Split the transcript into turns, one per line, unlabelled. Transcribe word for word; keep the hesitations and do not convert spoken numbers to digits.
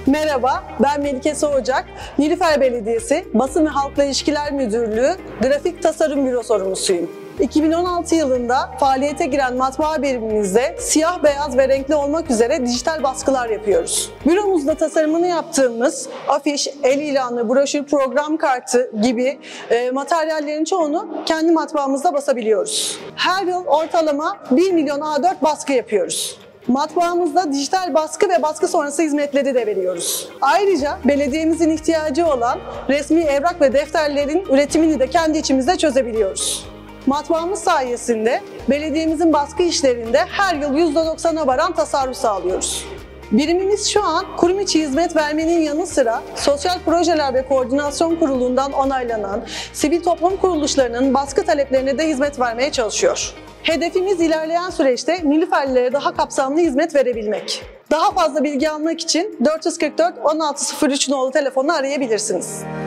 Merhaba, ben Melike Soğucak, Nilüfer Belediyesi Basın ve Halkla İlişkiler Müdürlüğü Grafik Tasarım Büro sorumlusuyum. iki bin on altı yılında faaliyete giren matbaa birimimizde siyah, beyaz ve renkli olmak üzere dijital baskılar yapıyoruz. Büromuzda tasarımını yaptığımız afiş, el ilanı, broşür, program kartı gibi e, materyallerin çoğunu kendi matbaamızda basabiliyoruz. Her yıl ortalama bir milyon A dört baskı yapıyoruz. Matbaamızda dijital baskı ve baskı sonrası hizmetleri de veriyoruz. Ayrıca belediyemizin ihtiyacı olan resmi evrak ve defterlerin üretimini de kendi içimizde çözebiliyoruz. Matbaamız sayesinde belediyemizin baskı işlerinde her yıl yüzde doksana varan tasarruf sağlıyoruz. Birimimiz şu an kurum içi hizmet vermenin yanı sıra Sosyal Projeler ve Koordinasyon Kurulu'ndan onaylanan sivil toplum kuruluşlarının baskı taleplerine de hizmet vermeye çalışıyor. Hedefimiz ilerleyen süreçte Nilüferlilere daha kapsamlı hizmet verebilmek. Daha fazla bilgi almak için dört yüz kırk dört on altı sıfır üç nolu telefonunu arayabilirsiniz.